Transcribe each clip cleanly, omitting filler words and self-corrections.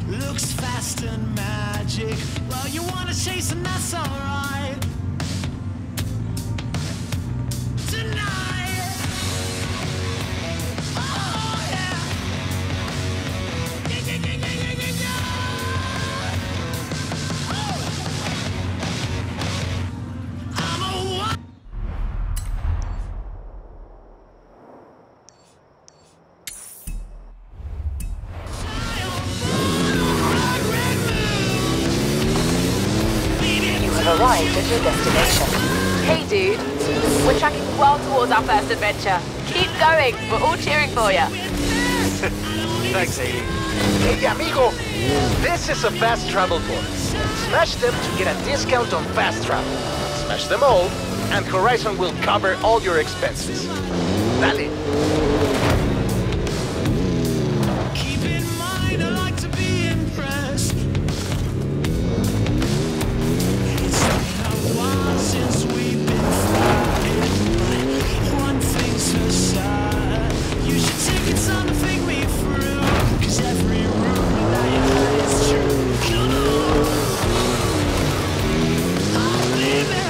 looks fast and magic. Well, you wanna chase and that's alright. Tonight, oh yeah. Yeah, yeah, yeah, yeah, yeah, yeah, yeah. Oh. I'm a wild arrived at your destination. Hey dude, we're tracking well towards our first adventure. Keep going, we're all cheering for you. Thanks, Hailey. Hey amigo, this is a fast travel board. Smash them to get a discount on fast travel. Smash them all, and Horizon will cover all your expenses. Dale. keep in mind, I like to be impressed. It's been a while since we've been fighting, but one thing's for certain, you should take it time to think me through, 'cause every rumor that you heard is true. Come on, oh baby.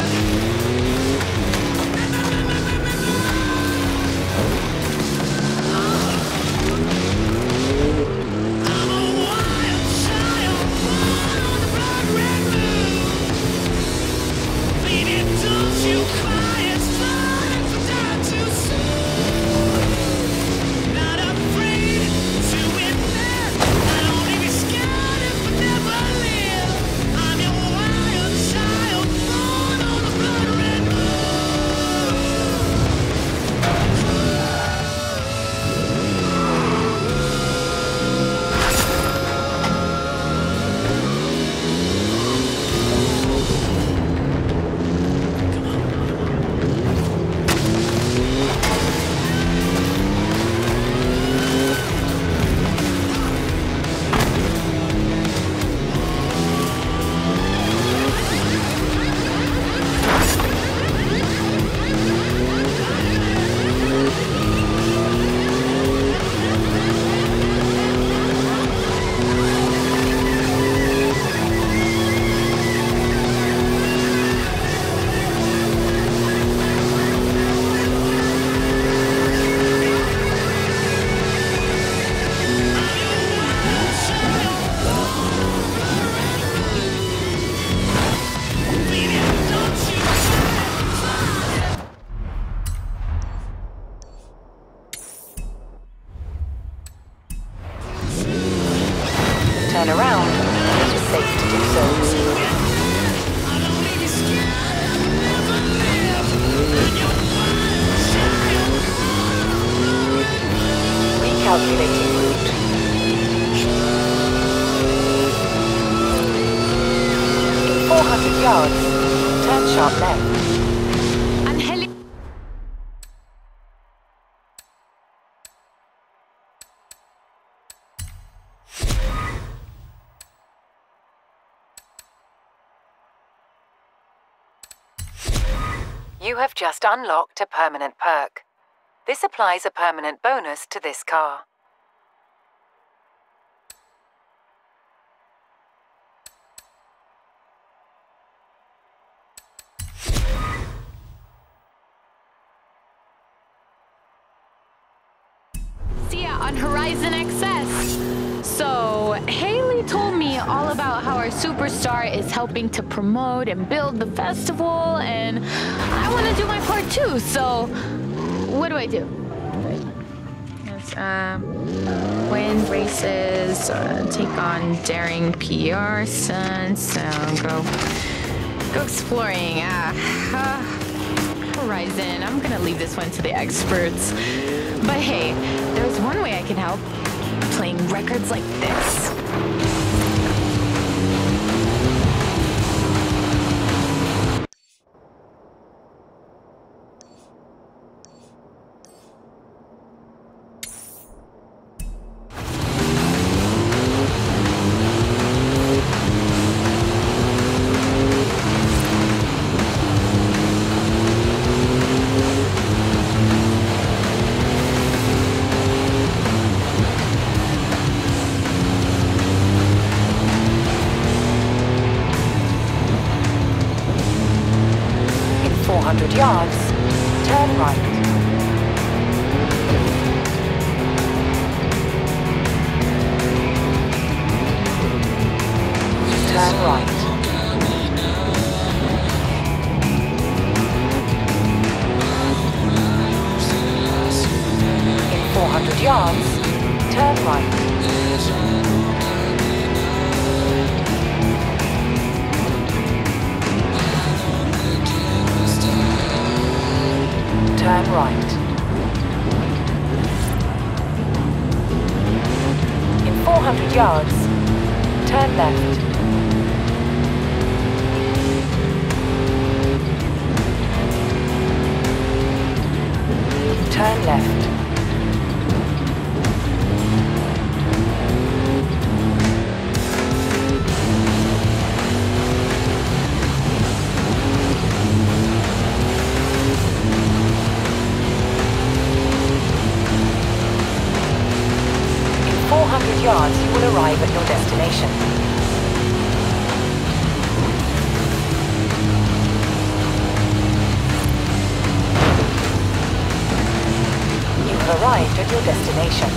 I'm a wild child born on the blood red moon. Baby, don't you cry, it's fine to die too soon. Not afraid to admit I'd only be scared if I never live. I'm your wild child born on the blood red moon. Turn around, it is safe to do so. I'd only be scared if I never live. I'm your wild child born on the blood red moon. Recalculating route. In 400 yards, turn sharp left. You have just unlocked a permanent perk. This applies a permanent bonus to this car. See ya on Horizon XS. So, Hailey told me all about how our superstar is helping to promote and build the festival, and I want to do my part too, so what do I do? Yes, win races, take on daring PR stunts, so go exploring. Horizon, I'm gonna leave this one to the experts. But hey, there's one way I can help. Playing records like this. 400 yards, turn right. Turn right. In 400 yards, turn right. Turn right. In 400 yards, turn left. Turn left. In 400 yards, you will arrive at your destination. Arrived at your destination.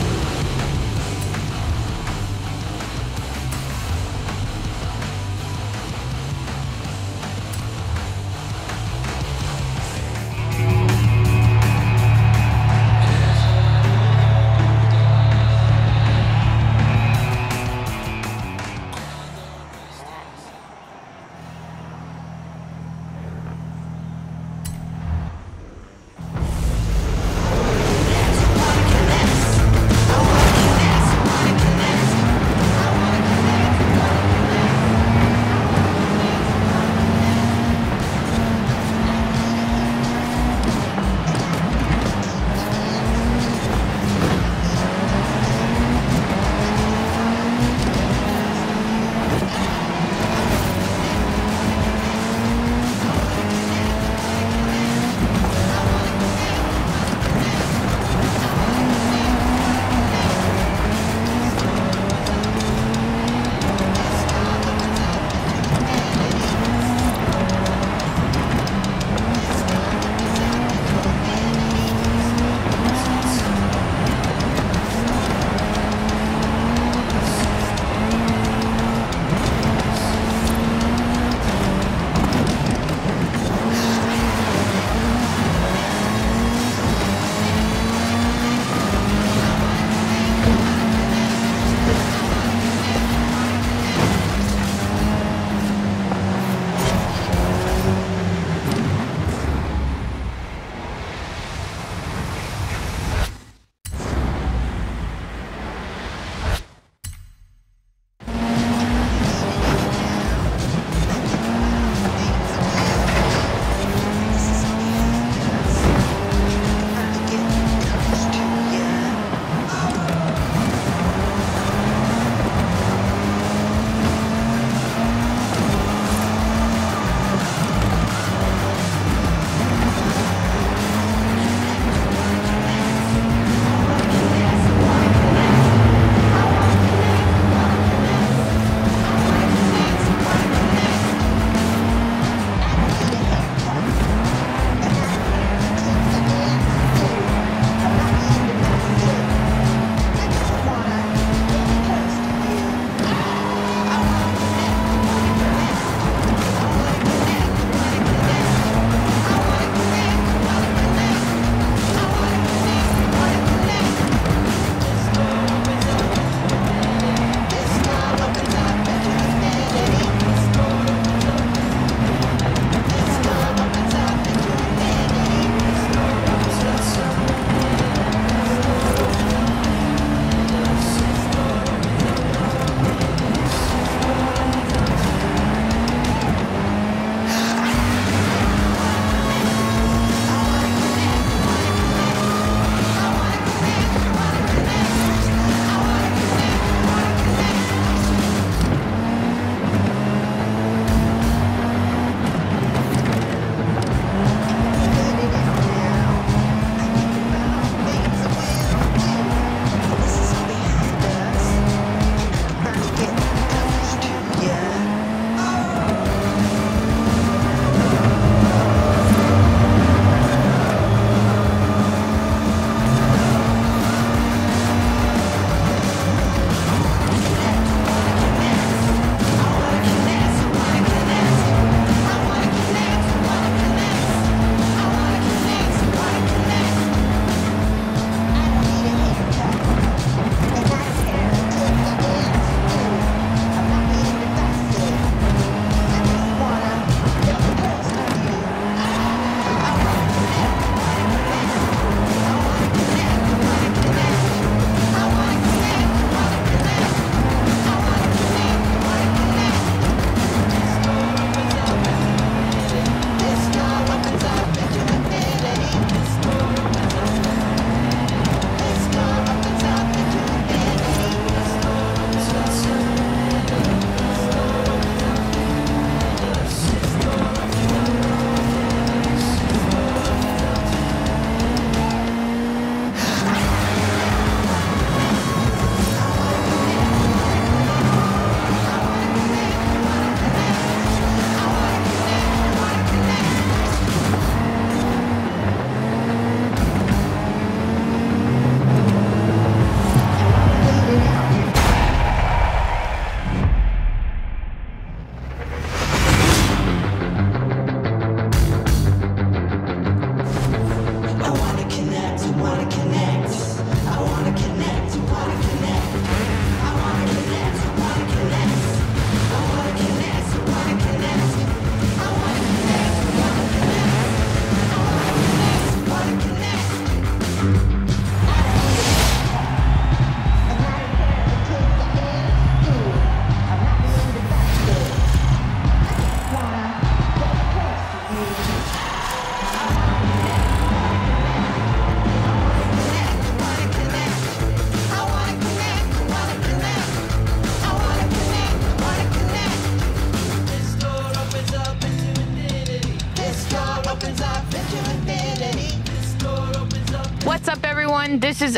everyone. This is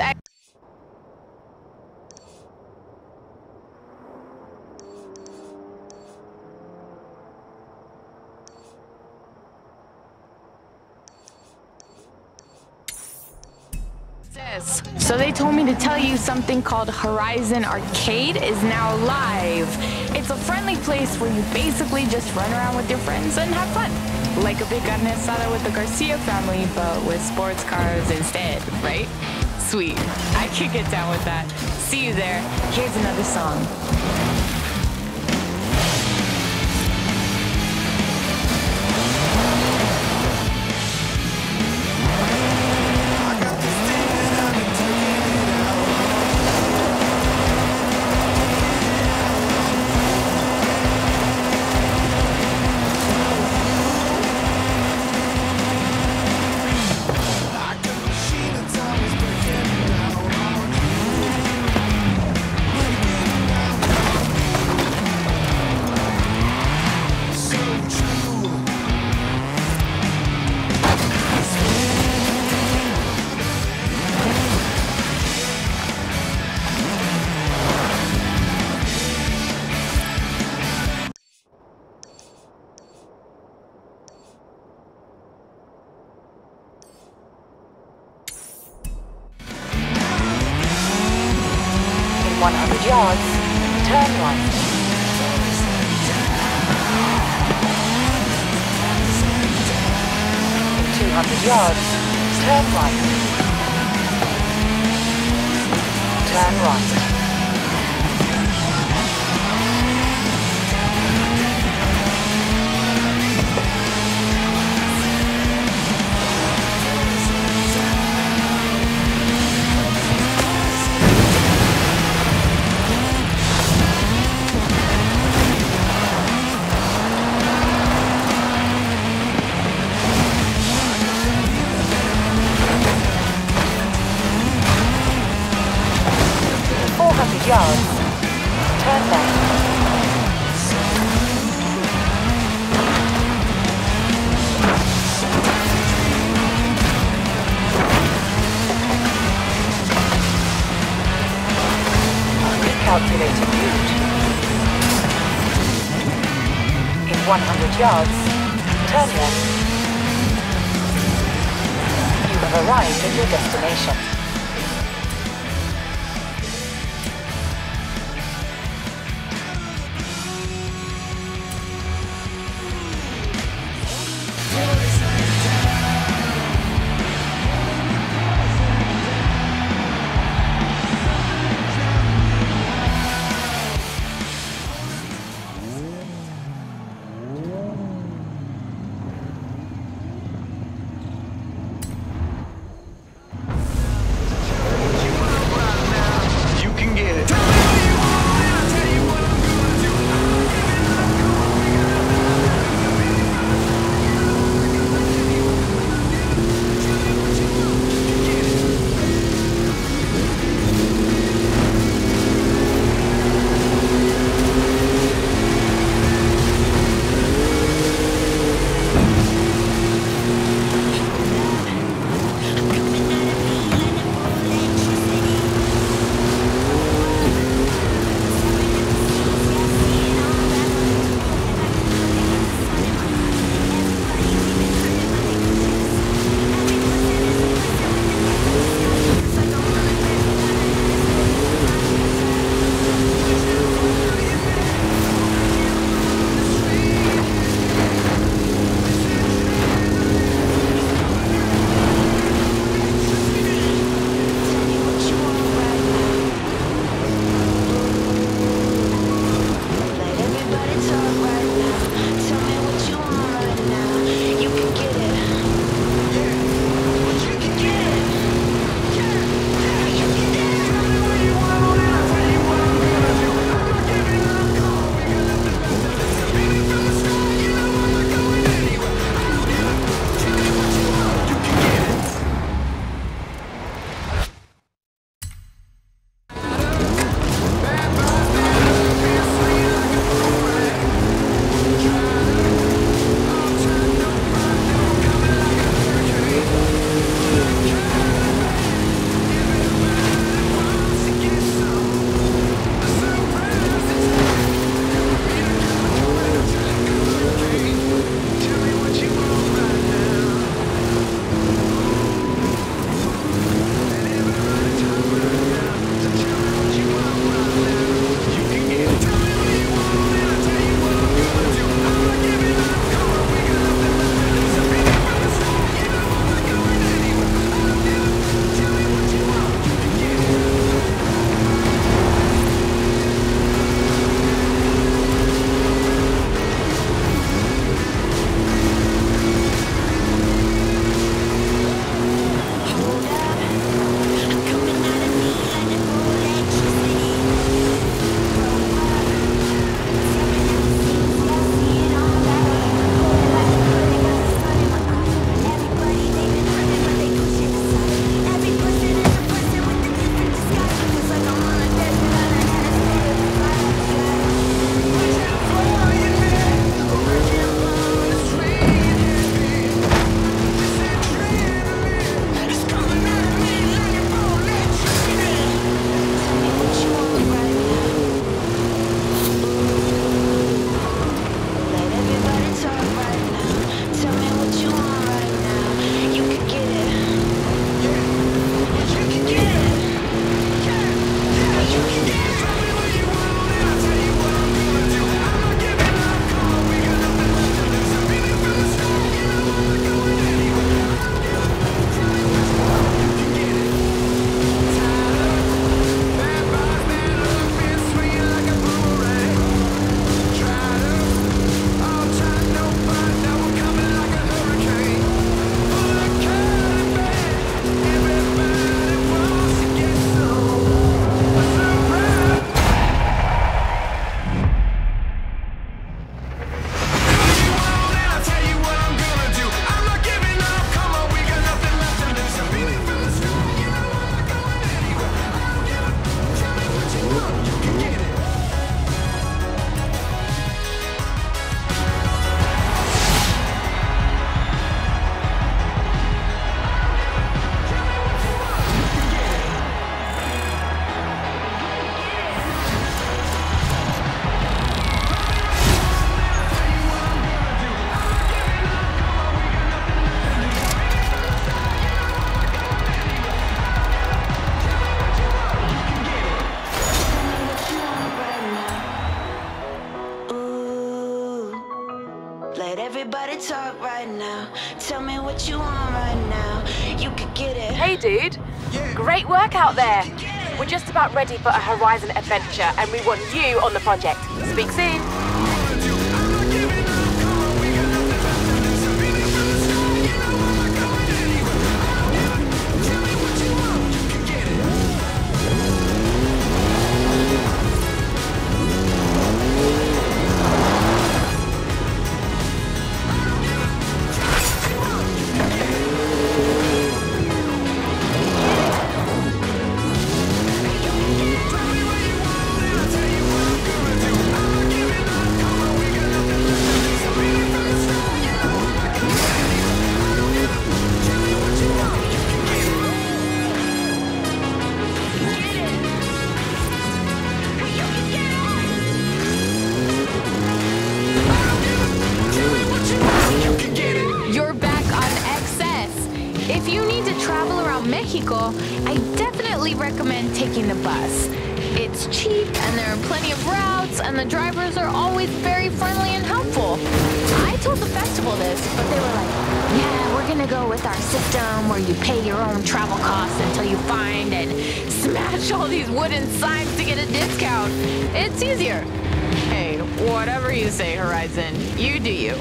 So they told me to tell you something called Horizon Arcade is now live. It's a friendly place where you basically just run around with your friends and have fun. Like a big carne asada with the Garcia family, but with sports cars instead, right? Sweet. I could get down with that. See you there. Here's another song. In 100 yards, turn right. In 200 yards, turn right. Turn right. Yards. Turn left. Recalculating route. In 100 yards, turn left. You have arrived at your destination. Everybody talk right now. Tell me what you want right now. You could get it. Hey, dude. Great work out there. We're just about ready for a Horizon adventure, and we want you on the project. Speak soon. If you need to travel around Mexico, I definitely recommend taking the bus. It's cheap and there are plenty of routes and the drivers are always very friendly and helpful. I told the festival this, but they were like, yeah, we're gonna go with our system where you pay your own travel costs until you find and smash all these wooden signs to get a discount. It's easier. Hey, whatever you say, Horizon, you do you.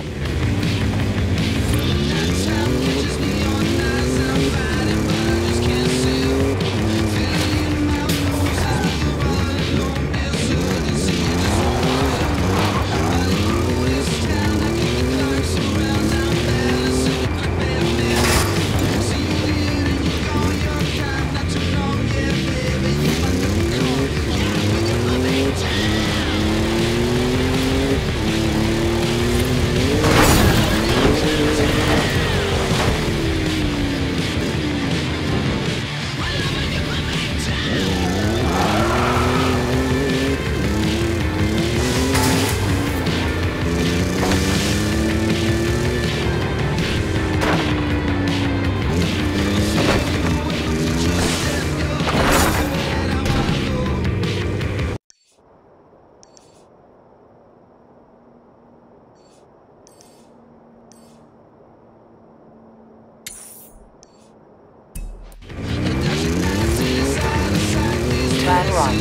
Turn right.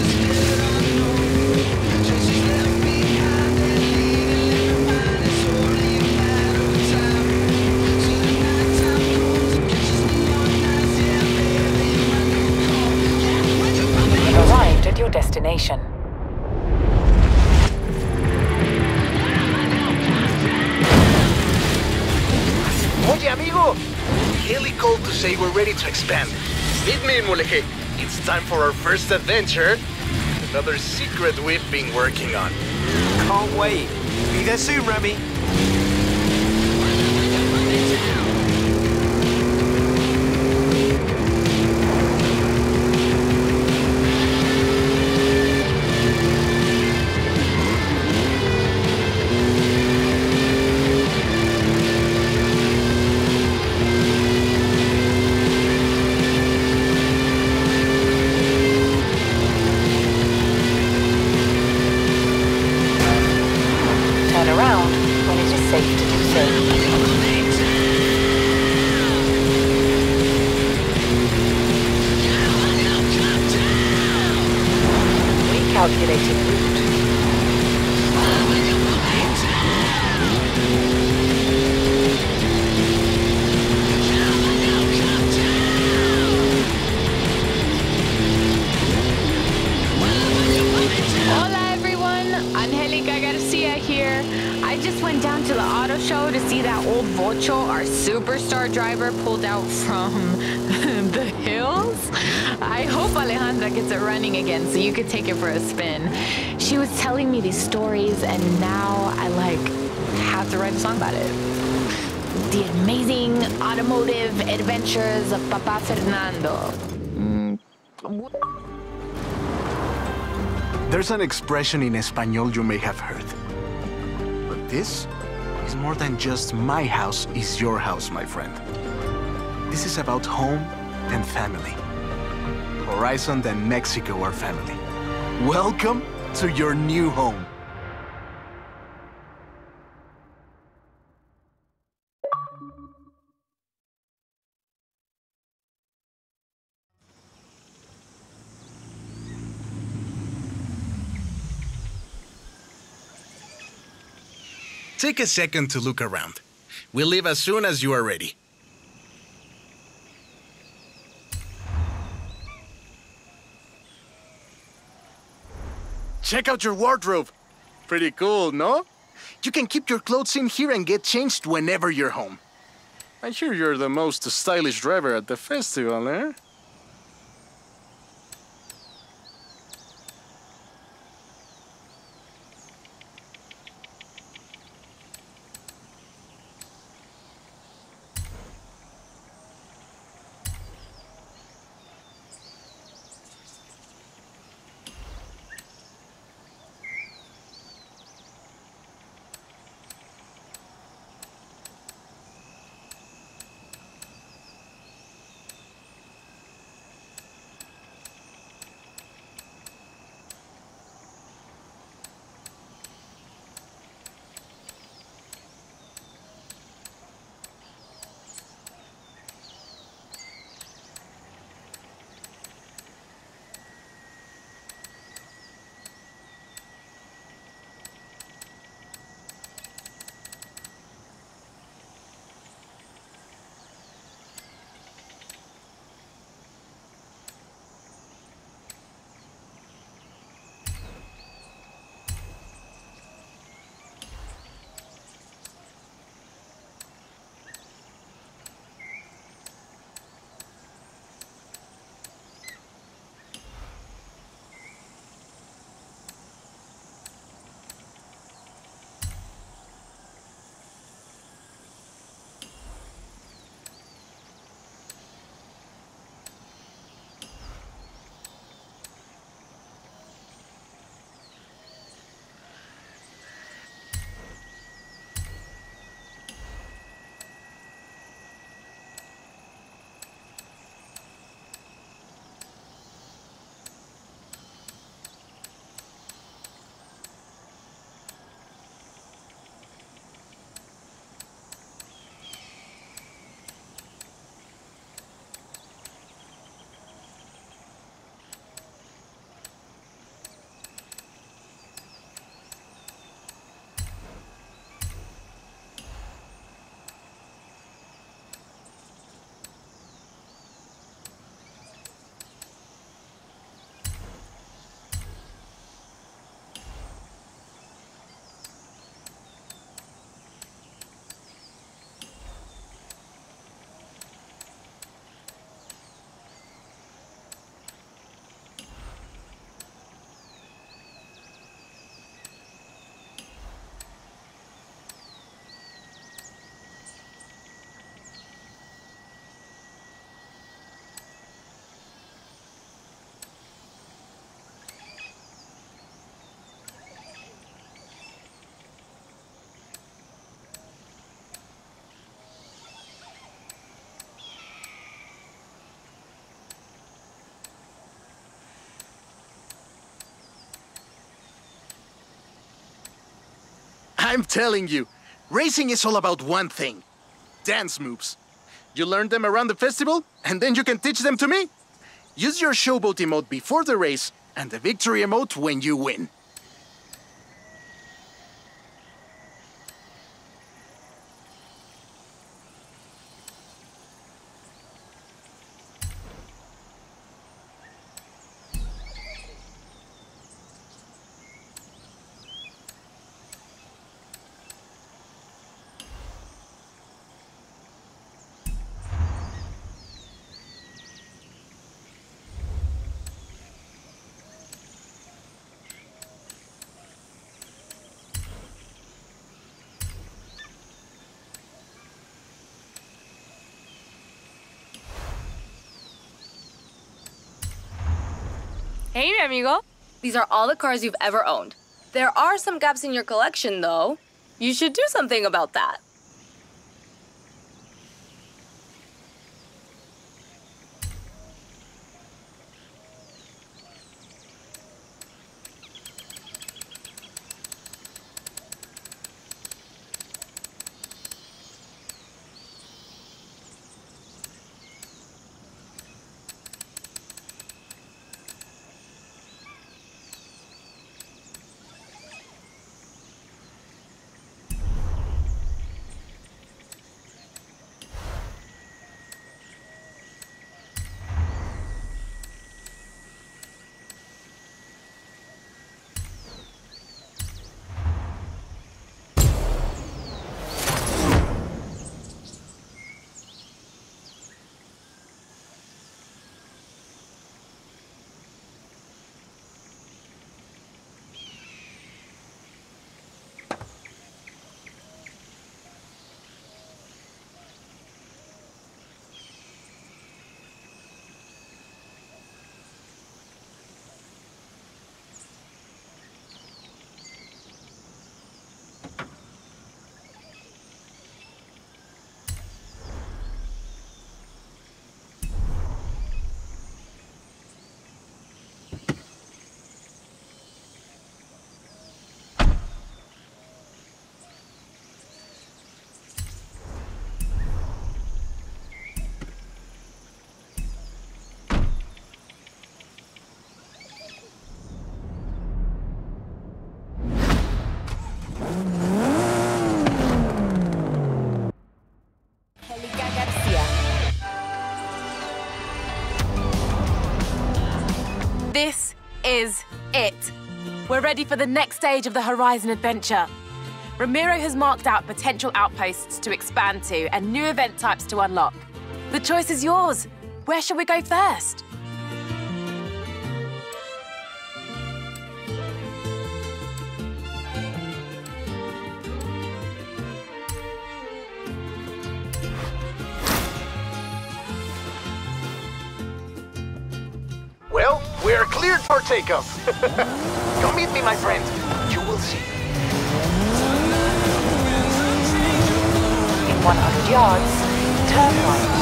You've arrived at your destination. Oye, amigo! Haley called to say we're ready to expand. Meet me in Mulegé. It's time for our first adventure. Another secret we've been working on. Can't wait. Be there soon, Remy. Turn around when it is safe to do so. Recalculating route. Hola everyone, Angelica Garcia here. I just went down to the auto show to see that old Vocho, our superstar driver, pulled out from the hills. I hope Alejandra gets it running again so you could take it for a spin. She was telling me these stories and now I have to write a song about it. The amazing automotive adventures of Papa Fernando. There's an expression in Espanol you may have heard. But this is more than just my house is your house, my friend. This is about home and family. Horizon and Mexico are family. Welcome to your new home. take a second to look around. We'll leave as soon as you are ready. Check out your wardrobe. Pretty cool, no? You can keep your clothes in here and get changed whenever you're home. I hear you're the most stylish driver at the festival, eh? I'm telling you, racing is all about one thing. Dance moves. You learn them around the festival, and then you can teach them to me. Use your showboat emote before the race, and the victory emote when you win. Hey, mi amigo. These are all the cars you've ever owned. There are some gaps in your collection, though. You should do something about that. We're ready for the next stage of the Horizon adventure. Ramiro has marked out potential outposts to expand to and new event types to unlock. The choice is yours. Where shall we go first? Well, we're cleared for takeoff. Come meet me, my friend. You will see. In 100 yards, turn right.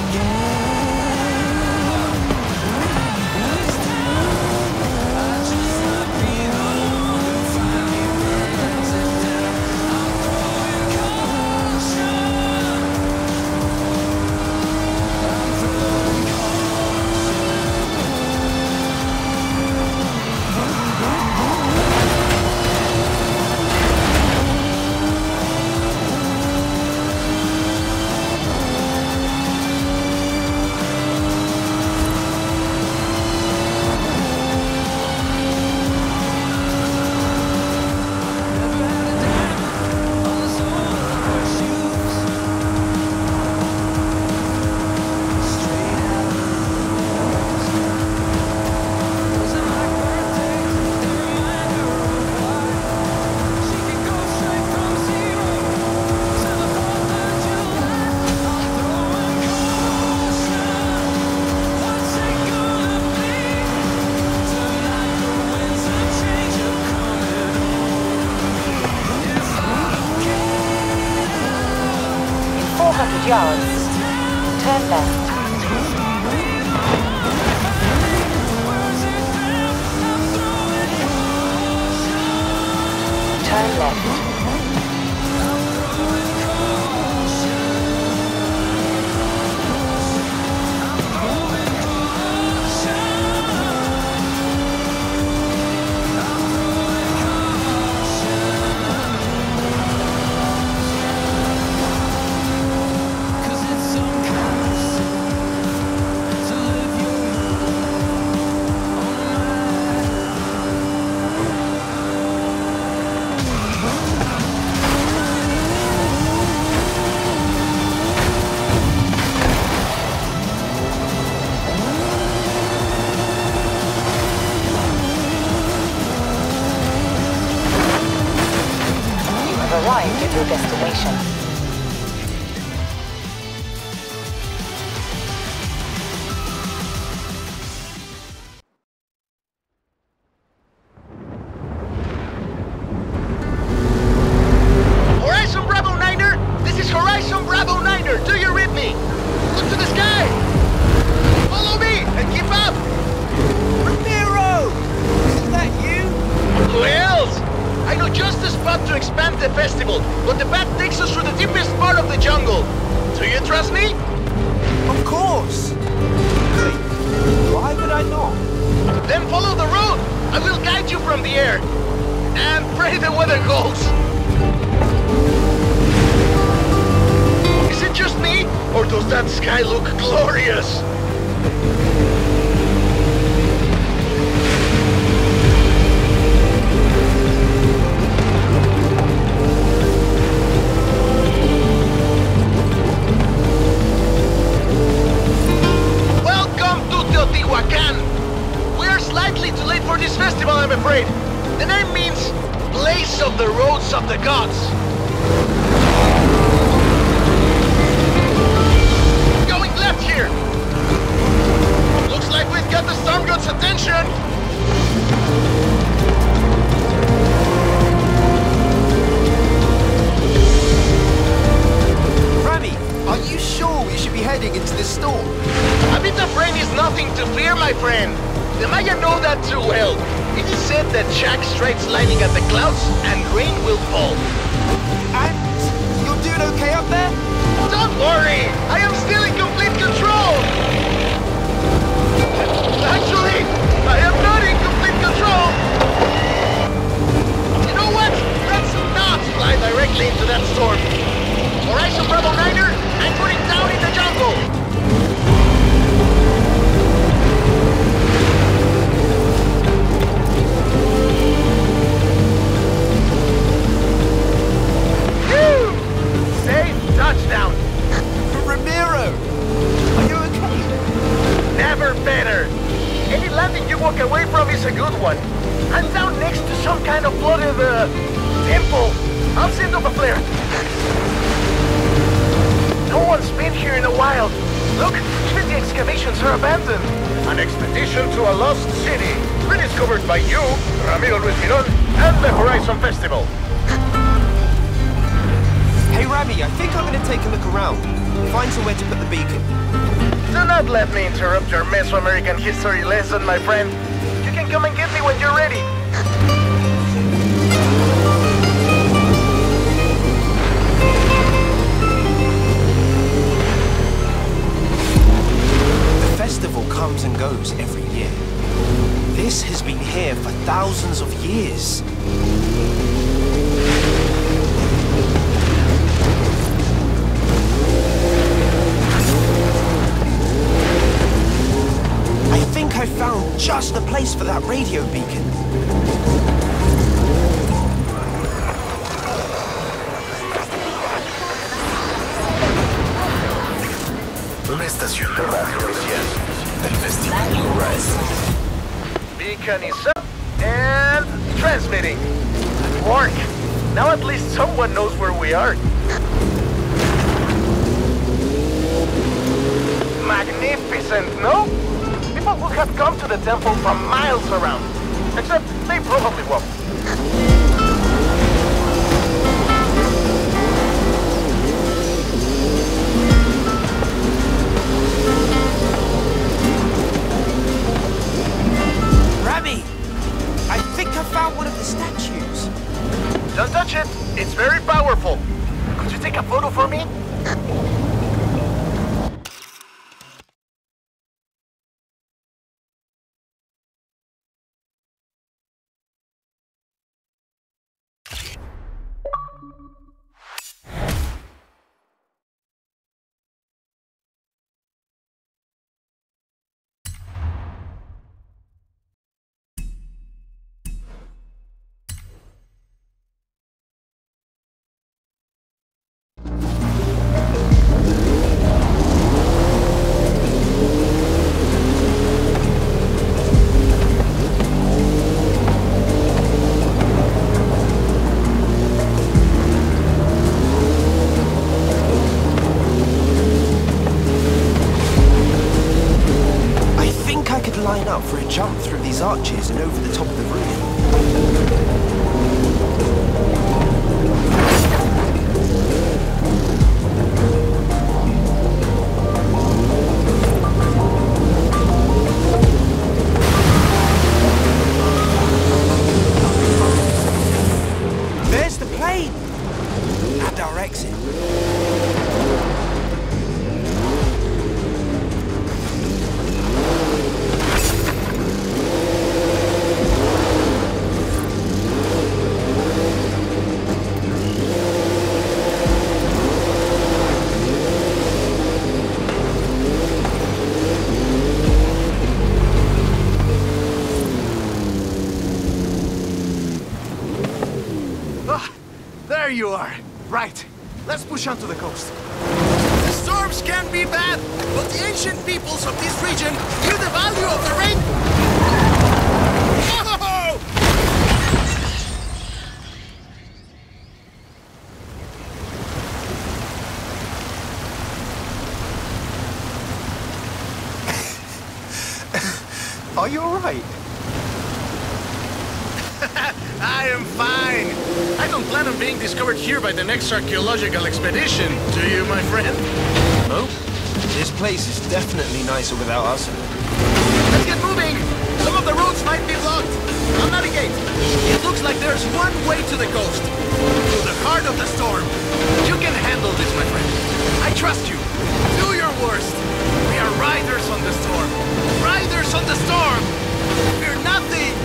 Yards. Turn left. Turn left. Arrived at your destination. Horizon Bravo Niner! This is Horizon Bravo Niner! Do you read me? Look to the sky! Follow me and keep up! Ramiro! Isn't that you? Who else? I know just the spot to expand the festival, but the path takes us through the deepest part of the jungle. Do you trust me? Of course! Wait, why would I not? Then follow the road! I will guide you from the air. And pray the weather holds. Is it just me, or does that sky look glorious? Teotihuacan! We're slightly too late for this festival, I'm afraid. The name means place of the roads of the gods. Going left here. Looks like we've got the storm god's attention. Rami, are you sure we should be heading into this storm? A bit of rain is nothing to fear, my friend. The Maya know that too well. It is said that Jack strikes lightning at the clouds and rain will fall. And you're doing okay up there? Don't worry! I am still in complete control! Actually, I am not in complete control! temple! I'll send up a flare. No one's been here in a while. Look, even the excavations are abandoned. An expedition to a lost city, rediscovered by you, Ramiro Luis Miron, and the Horizon Festival. Hey, Rami, I think I'm gonna take a look around. Find somewhere to put the beacon. Do not let me interrupt your Mesoamerican history lesson, my friend. You can come and get me when you're ready. The festival comes and goes every year. This has been here for thousands of years. I think I found just the place for that radio beacon. Una estación de radio oficial del Festival Horizon. Beacon is up and transmitting. Good work. Now at least someone knows where we are. Magnificent, no? People would have come to the temple from miles around. Except they probably won't. Rami! I think I found one of the statues. Don't touch it. It's very powerful. Could you take a photo for me? Line up for a jump through these arches and over the top of the ruin. There's the plane! And our exit. There you are. Right. Let's push onto the coast. The storms can be bad, but the ancient peoples of this region knew the value of the rain. Oh! Are you alright? I am fine. I don't plan on being discovered here by the next archaeological expedition, do you, my friend? No. This place is definitely nicer without us. Let's get moving! Some of the roads might be blocked. I'll navigate. It looks like there's one way to the coast. Through the heart of the storm. You can handle this, my friend. I trust you. Do your worst. We are riders on the storm. Riders on the storm! Fear nothing!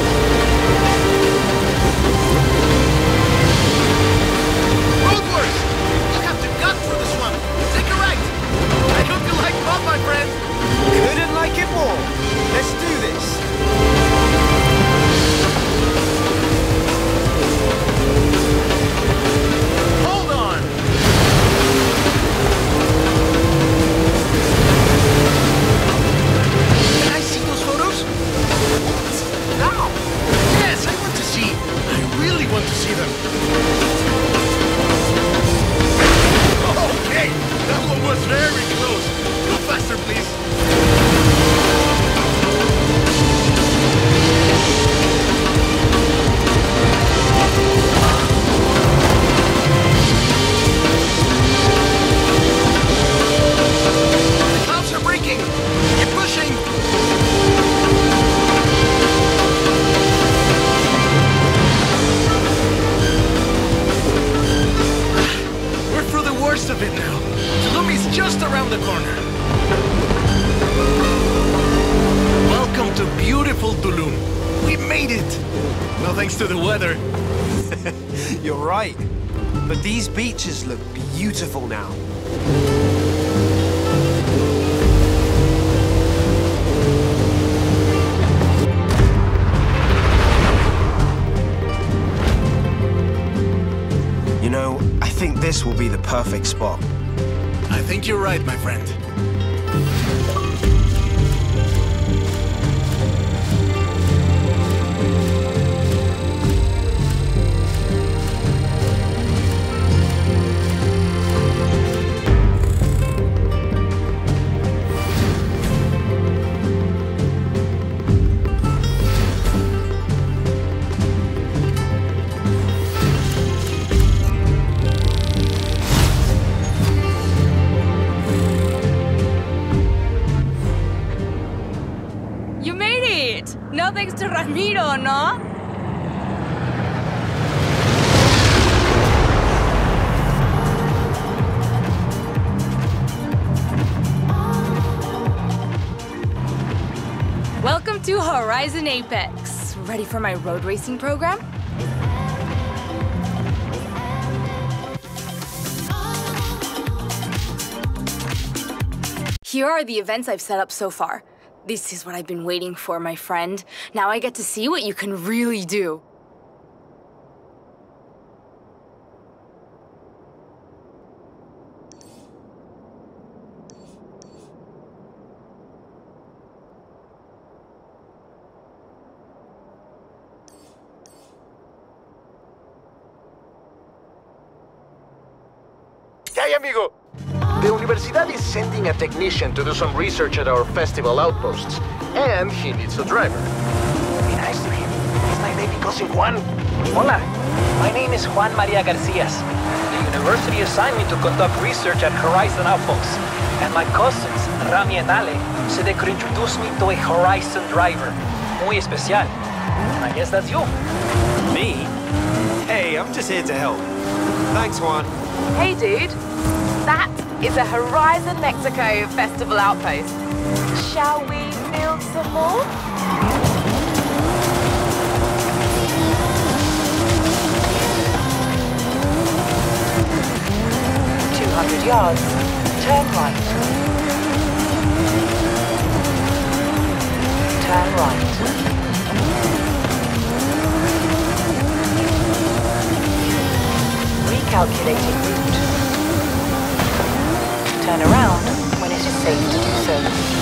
Roadworks! You have to cut through the swamp. Take a right. I hope you like both, my friend. Couldn't like it more. Let's do this. Hold on. around the corner. Welcome to beautiful Tulum. We made it! No thanks to the weather. You're right. But these beaches look beautiful now. You know, I think this will be the perfect spot. I think you're right, my friend. No thanks to Ramiro, no? Welcome to Horizon Apex. Ready for my road racing program? Here are the events I've set up so far. This is what I've been waiting for, my friend. Now I get to see what you can really do. Hey, amigo! The Universidad is sending a technician to do some research at our festival outposts. And he needs a driver. Be nice to him. He's my baby cousin Juan. Hola, my name is Juan Maria Garcias. The university assigned me to conduct research at Horizon Outposts. And my cousins, Rami and Ale, said they could introduce me to a Horizon driver. Muy especial. I guess that's you. Me? Hey, I'm just here to help. Thanks, Juan. Hey, dude. That is a Horizon Mexico festival outpost. Shall we build some more? 200 yards. Turn right. Turn right. Recalculating route. Turn around when it is safe to do so.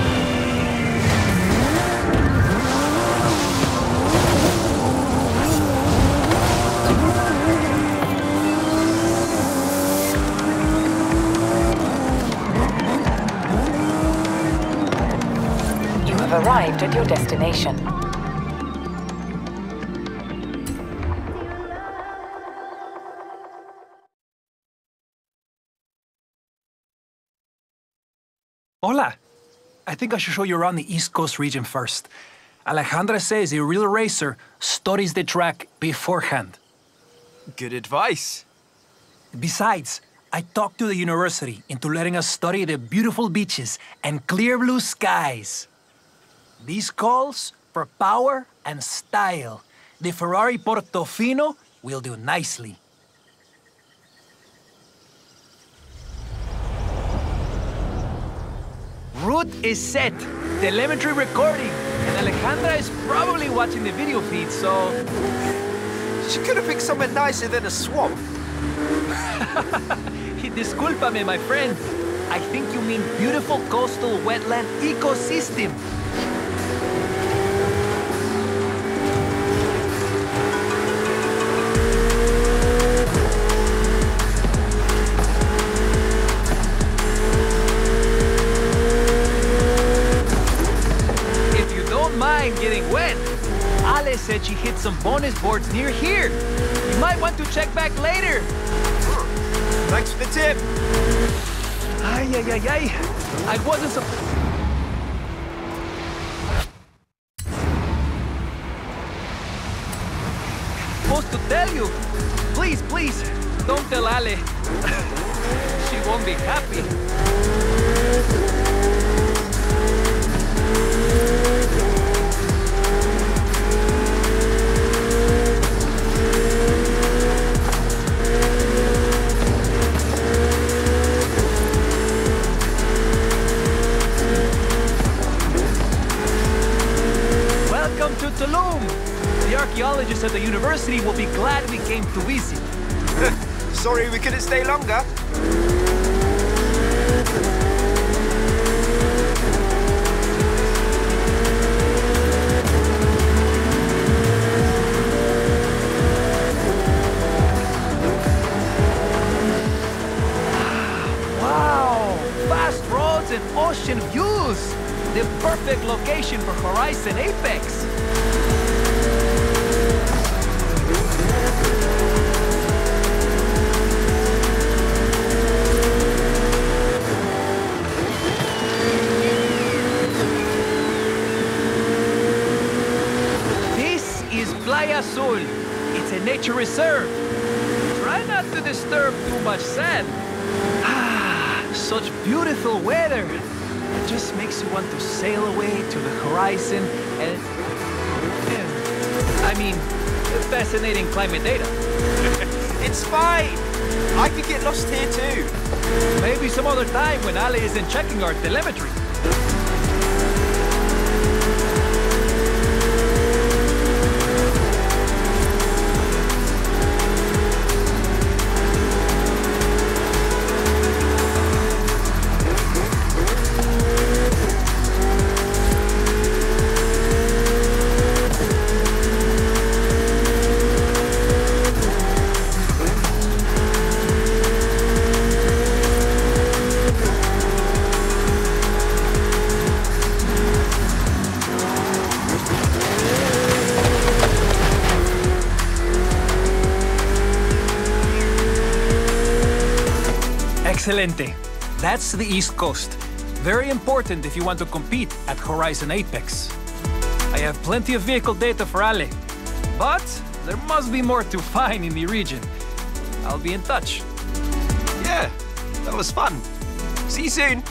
You have arrived at your destination. Hola! I think I should show you around the East Coast region first. Alejandra says a real racer studies the track beforehand. Good advice. Besides, I talked to the university into letting us study the beautiful beaches and clear blue skies. These calls for power and style. The Ferrari Portofino will do nicely. Route is set, telemetry recording, and Alejandra is probably watching the video feed, so... She could have picked somewhere nicer than a swamp. Discúlpame, my friend. I think you mean beautiful coastal wetland ecosystem. Getting wet. Ale said she hit some bonus boards near here. You might want to check back later. Thanks for the tip. Ay, ay, ay, ay. I wasn't supposed to tell you. Please, please, Don't tell Ale. She won't be happy. Welcome to Tulum. The archaeologists at the university will be glad we came to visit. Sorry we couldn't stay longer. Wow! Vast roads and ocean views! The perfect location for Horizon Apex! This is Playa Azul. It's a nature reserve. Try not to disturb too much sand. Ah, such beautiful weather. It just makes you want to sail away to the horizon and I mean, fascinating climate data. It's fine. I could get lost here too. Maybe some other time when Ale isn't checking our telemetry. Excelente. That's the East Coast. Very important if you want to compete at Horizon Apex. I have plenty of vehicle data for Ale, but there must be more to find in the region. I'll be in touch. Yeah, that was fun. See you soon.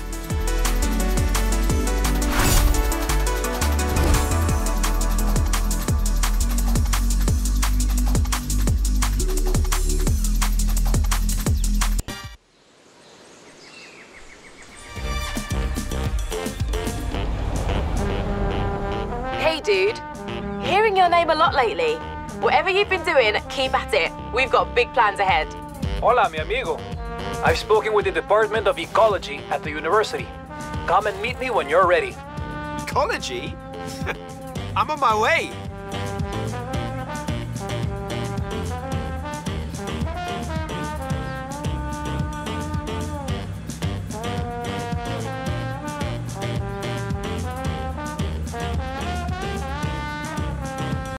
Hey, dude. Hearing your name a lot lately. Whatever you've been doing, keep at it. We've got big plans ahead. Hola, mi amigo. I've spoken with the Department of Ecology at the university. Come and meet me when you're ready. Ecology? I'm on my way.